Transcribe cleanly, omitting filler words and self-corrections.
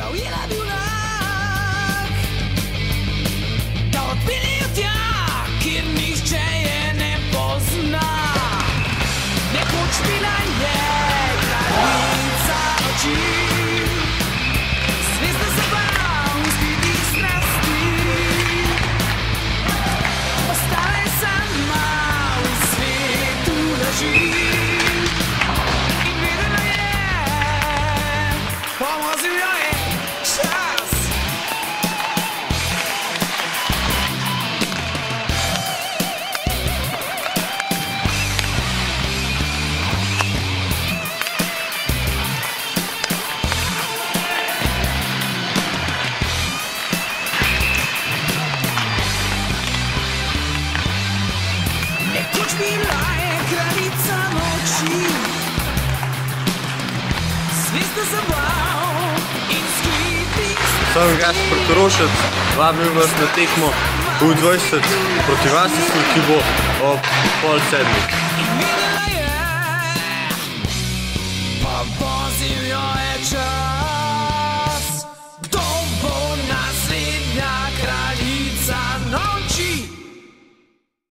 ujela bi vlak, da odpeljejo tja, kjer nihče je ne pozna. Nekoč bila je kraljica noči, zvezda zabav, skrivih strasti. Ostala je sama v svetu laži in vedela je, pomozil jo je čas. Nekoč bila je kraljica noči, zvezda zabav in skritih strasti. Sem Gašper Korošec, vabim vas na tekmo U20 proti Vasisu, ki bo ob 6:30.